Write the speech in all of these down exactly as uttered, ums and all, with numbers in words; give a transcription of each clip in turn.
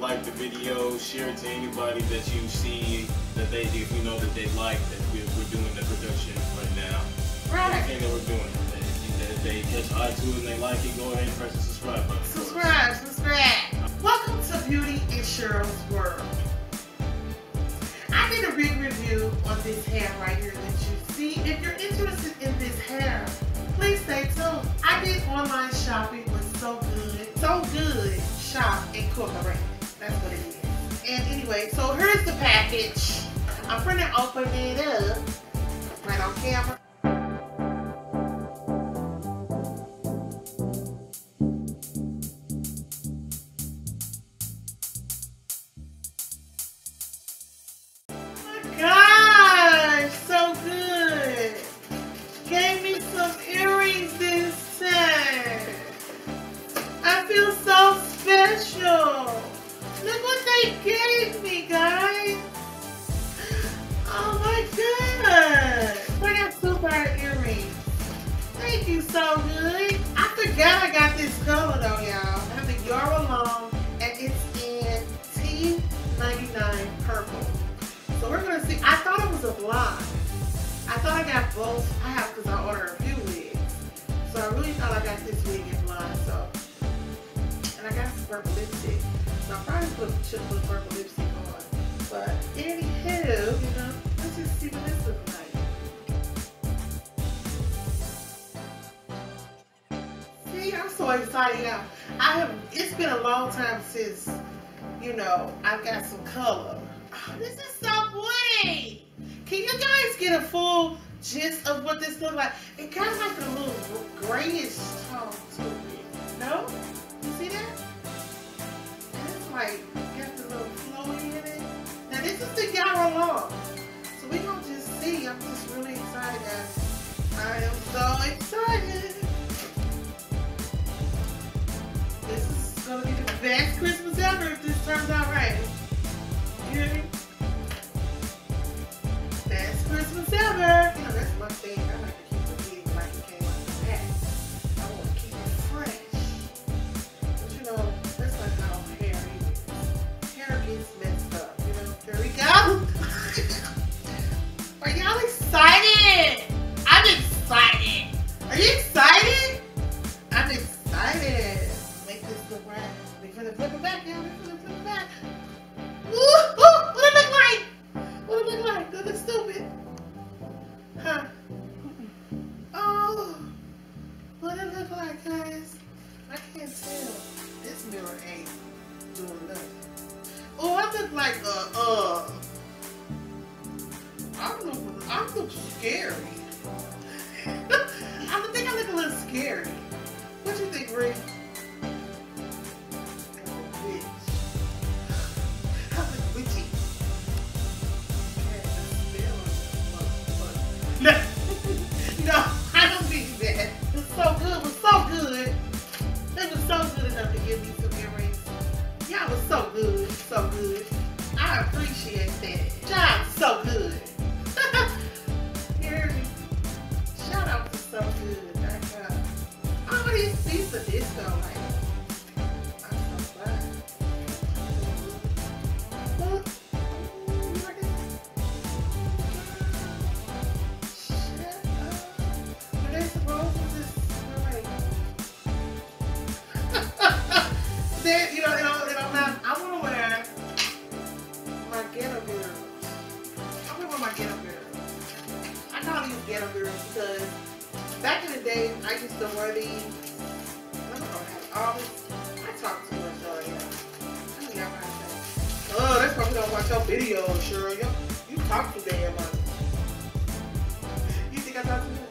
like the video, share it to anybody that you see that they do, if you know that they like that we're, we're doing the production right now. Right. Everything that we're doing. If they catch eye to it and they like it, go ahead and press the subscribe button. Subscribe, subscribe. Welcome to Beauty and Cheryl's World. I did a big review on this hair right here that you see. If you're interested in this hair, please stay tuned. I did online shopping with So Good. So Good Shop Incorporated. That's what it is. And anyway, so here's the package. I'm gonna open it up right on camera. Gosh, so good. Gave me some earrings this time. I feel so special. Look what they gave me, guys. Oh my god. I got super earrings. Thank you, So Good. I forgot I got this color though, y'all. I have the Yara long and it's in T ninety-nine purple. So we're gonna see. I thought it was a blonde. I thought I got both. I have because I ordered a few wigs. So I really thought I got this wig in blonde. So, and I got some purple lipstick. So I probably put, should put purple lipstick on. But anywho, you know, let's just see what this looks like. See, I'm so excited now. I have. It's been a long time since, you know, I've got some color. Oh, this is so pretty. Can you guys get a full gist of what this looks like? It kind of like a little grayish tone to it. No? You see that? And it's like, got the little flowy in it. Now this is the Yara long. So we gonna just see. I'm just really excited, guys. I am so excited. This is gonna be the best Christmas ever if this turns out right. You hear me? Best Christmas ever. You know, that's one thing. I like to keep the wig like it came out of the pack. I want to keep it fresh. But you know, that's like how hair is. Hair gets messed up. You know, there we go. Are y'all excited? I'm excited. Are you excited? I'm excited. Make this look right. We're going to flip it back, y'all. We're going to flip it back. Ooh, ooh, what it look like? What it look like? Does it look stupid? Huh? Oh, what it look like, guys? I can't tell. This mirror ain't doing nothing. Oh, I look like uh uh. I look I look scary. I think I look a little scary. What you think, Rick? No, no, I don't think that. It was so good. It was so good. It was so good enough to give me some earrings. Y'all was so good. So good. I appreciate that. Job so good. You heard me? Shout out to So Good. That's uh, all these pieces of disco, like, I'm so glad. Look. Then, you know, you know, you know now, I want to wear my ghetto girls. I'm going to wear my ghetto girls. I call these ghetto girls because back in the day, I used to wear these. I don't know, have all this. I talk too much, though, yeah. I mean, y'all might say, oh, that's why we don't watch your videos, sure. You, you talk too damn much. You think I talk too much?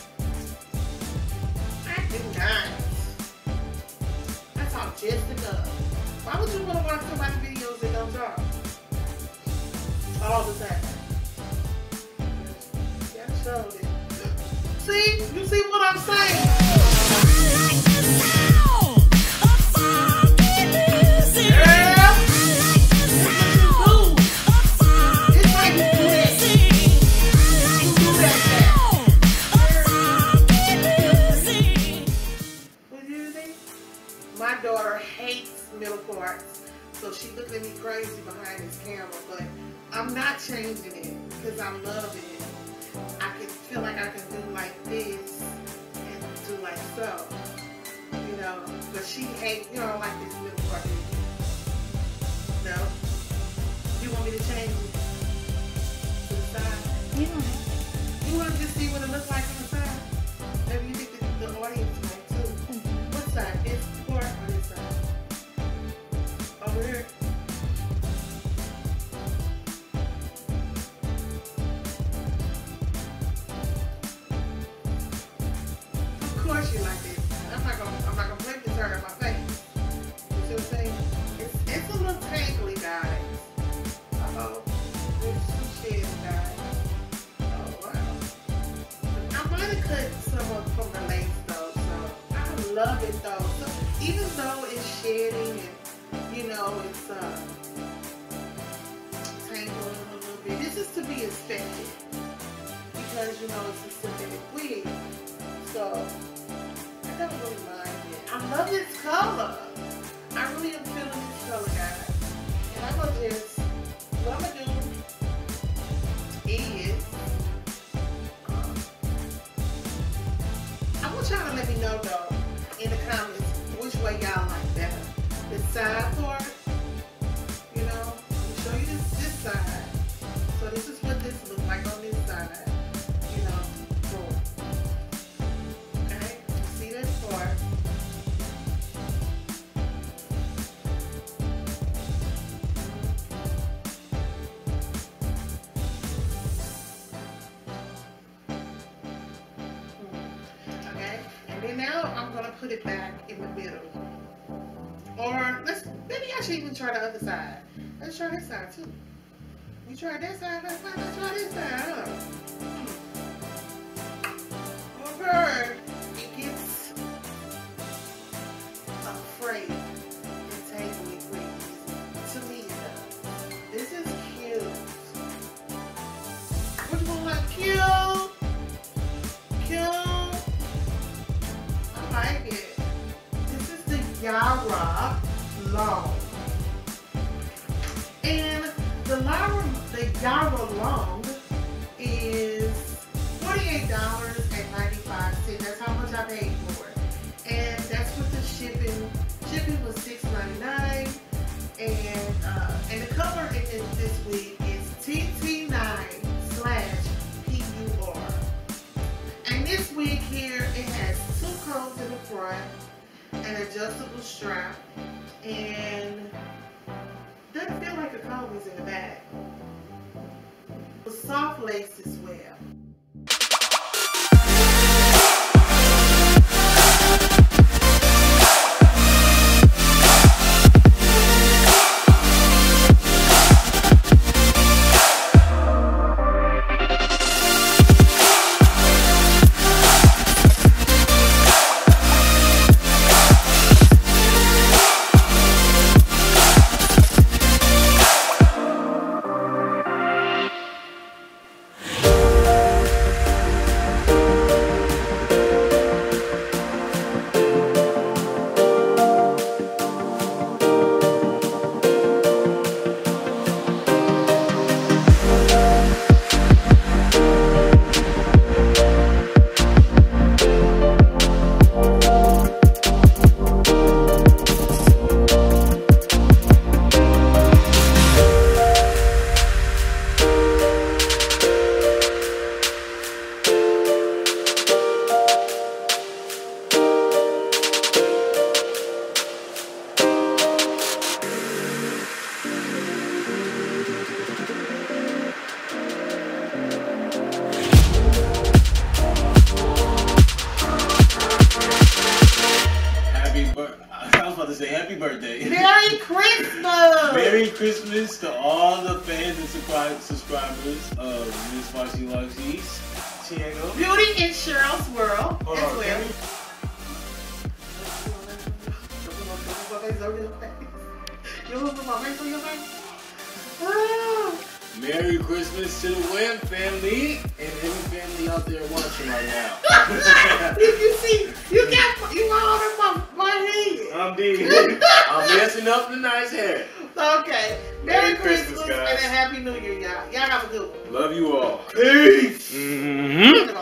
I do not. Just enough. Why would you want to watch somebody's videos that don't talk? All the time. Yeah, showed it. See? You see what I'm saying? Yeah. It's like you do that. You do that now. What do you think? My daughter hates middle parts, so she look crazy behind this camera, but I'm not changing it because I love it. I can feel like I can do like this and do like so, you know. But she hates, you know, like this little part. No, you want me to change it to the side? You don't have You want to just see what it looks like on the side? Maybe you think the, the audience might too. Mm-hmm. What side? This part or this side? Over here. Of course you like this. I'm not gonna. I'm not gonna flip this her in my face. You see what I'm saying? It's it's a little tangly, guys. Uh oh. There's some shit, guys. I might have cut some of from the lace though, so I love it though. So even though it's shedding and you know it's uh, tangling a little bit, this is to be expected because you know it's a synthetic wig. So I don't really mind it. I love this color. I really am feeling this color, guys. And I'm gonna just what I'm gonna do is. I want y'all to let me know though in the comments which way y'all like better. The side part, you know, let me show you this, this side. So this is what this looks like on this side, you know, boom. Okay, you see that part. And now I'm gonna put it back in the middle. Or let's maybe I should even try the other side. Let's try this side too. We tried that side, let's try, let's try this side, huh? Okay. It gets afraid and tangly freeze. To me though. This is cute. Which one like cute? Cute. Like it. This is the Yara Long. And the Yara, the Yara Long is forty-eight dollars and ninety-five cents. That's how much I paid for it. And that's with the shipping. Shipping was six ninety-nine. And uh, and the color in this, this wig is T T nine slash P U R. And this wig here, it has two combs in the front, an adjustable strap, and doesn't feel like a comb is in the back. With soft lace as well. to say happy birthday. Merry Christmas! Merry Christmas to all the fans and subscribers of Miss Foxy Luxy's channel. Beauty in Cheryl's World Hold as on, well. You want to put my face on your face? Oh. Merry Christmas to the web family and every family out there watching right now. you, you see, you got you all in my, my head. I'm dead. I'm messing up the nice hair. Okay. and Happy New Year, y'all. Y'all have a good one. Love you all. Peace. Mm-hmm.